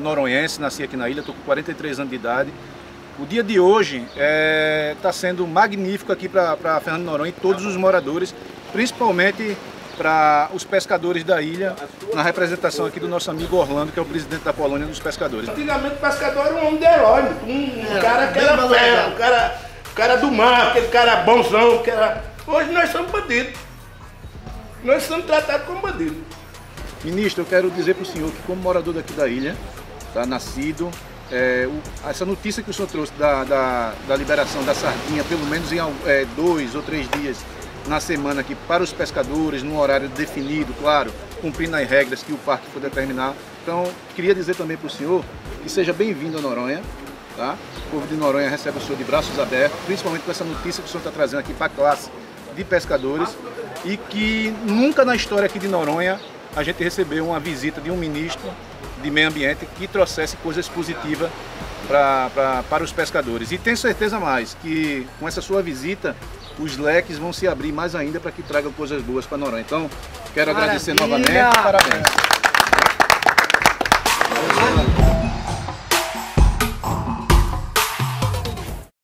noronhense, nasci aqui na ilha, estou com 43 anos de idade. O dia de hoje está sendo magnífico aqui para Fernando de Noronha e todos os moradores, principalmente para os pescadores da ilha, na representação aqui do nosso amigo Orlando, que é o presidente da colônia dos pescadores. Antigamente o pescador era um homem de herói, um cara que era fera, o cara do mar, aquele cara bonzão, que era... Hoje nós somos bandidos. Nós somos tratados como bandidos. Ministro, eu quero dizer para o senhor que, como morador daqui da ilha, nascido, essa notícia que o senhor trouxe da liberação da sardinha, pelo menos em 2 ou 3 dias na semana aqui para os pescadores, num horário definido, claro, cumprindo as regras que o parque for determinar. Então, queria dizer também para o senhor que seja bem-vindo a Noronha, tá? O povo de Noronha recebe o senhor de braços abertos, principalmente com essa notícia que o senhor está trazendo aqui para a classe de pescadores, e que nunca na história aqui de Noronha a gente recebeu uma visita de um ministro de meio ambiente que trouxesse coisas positivas para os pescadores. E tenho certeza mais que com essa sua visita os leques vão se abrir mais ainda para que tragam coisas boas para Noronha. Então, quero agradecer novamente e parabéns.